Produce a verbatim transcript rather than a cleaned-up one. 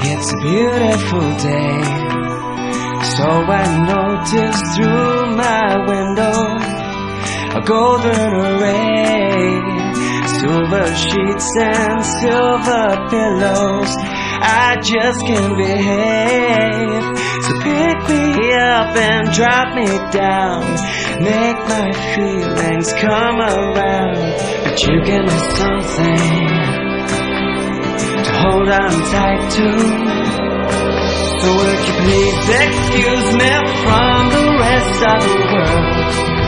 It's a beautiful day, so I noticed through my window a golden array, silver sheets and silver pillows. I just can't behave, so pick me up and drop me down, make my feelings come around. But you give me something to hold on tight to, so would you please excuse me from the rest of the world?